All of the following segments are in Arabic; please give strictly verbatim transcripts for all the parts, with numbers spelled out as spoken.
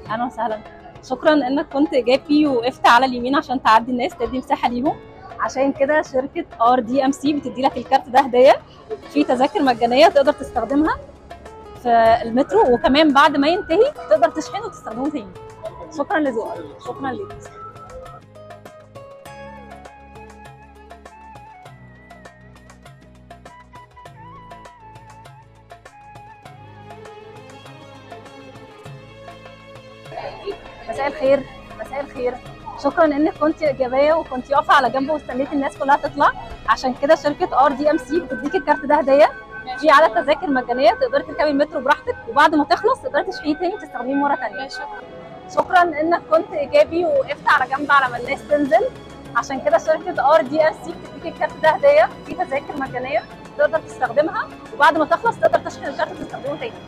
اهلا وسهلا. شكرا انك كنت ايجابي ووقفت على اليمين عشان تعدي الناس تدي مساحه ليهم. عشان كده شركه ار دي ام سي بتدي لك الكارت ده هديه، في تذاكر مجانيه تقدر تستخدمها في المترو، وكمان بعد ما ينتهي تقدر تشحنه وتستخدمه تاني. شكرا لذوقك. شكرا ليك. مساء الخير. مساء الخير. شكرا انك كنت ايجابيه وكنت واقفه على جنب واستنيتي الناس كلها تطلع. عشان كده شركه ار دي ام سي بتديك الكارت ده هديه، في عدد تذاكر مجانيه تقدري تركبي المترو براحتك، وبعد ما تخلص تقدري تشحنيه تاني وتستخدميه مره ثانيه. شكرا. شكرا انك كنت ايجابي ووقفت على جنب على ما الناس تنزل. عشان كده شركه ار دي ام سي بتديك الكارت ده هديه، في تذاكر مجانيه تقدر تستخدمها، وبعد ما تخلص تقدر تشحن الكارت وتستخدمه تاني.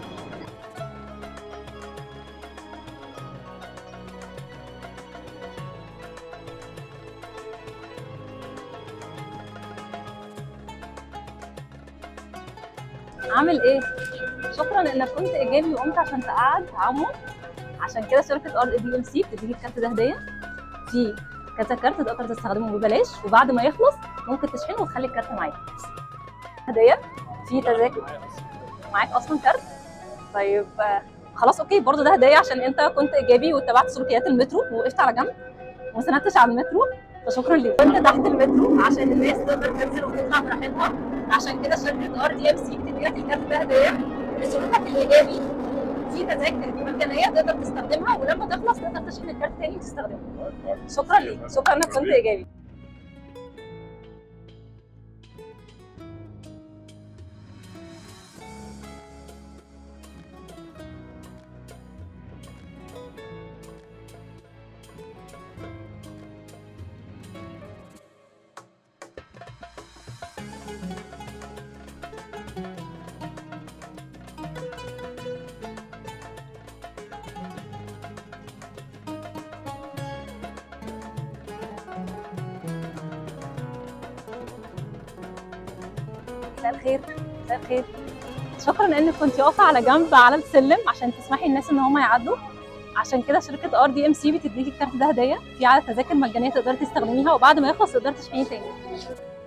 عامل ايه؟ شكرا انك كنت ايجابي وقمت عشان تقعد عمو. عشان كده شركه ار دي ام سي بتديك الكارت ده هديه، في كذا كارت تقدر تستخدمه ببلاش، وبعد ما يخلص ممكن تشحنه وتخلي الكارت معاك هديه. في تذاكر معاك اصلا كارت. طيب خلاص اوكي، برضه ده هديه عشان انت كنت ايجابي واتبعت سلوكيات المترو ووقفت على جنب وما سندتش على المترو، فشكرا ليك. كنت تحت المترو عشان الناس تقدر تنزل وتطلع براحتها. عشان كده شركه ار دي ام سي بتديلك الكارت ده هديه بسلوكك الايجابي، في تذاكر مجانيه تقدر تستخدمها، ولما تخلص تقدر تشحن الكارت تاني وتستخدمه. شكرا ليك. شكرا انك كنت ايجابي. مساء الخير. مساء الخير. شكرا انك كنت واقفه على جنب على السلم عشان تسمحي للناس ان هم يعدوا. عشان كده شركه ار دي ام سي بتديكي الكارت ده هديه، في عدد تذاكر مجانيه تقدري تستخدميها، وبعد ما يخلص تقدري تشحنيه تاني.